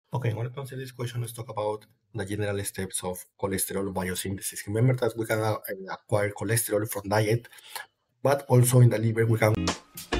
Okay, when it comes to this question, let's talk about the general steps of cholesterol biosynthesis. Remember that we can acquire cholesterol from diet, but also in the liver we can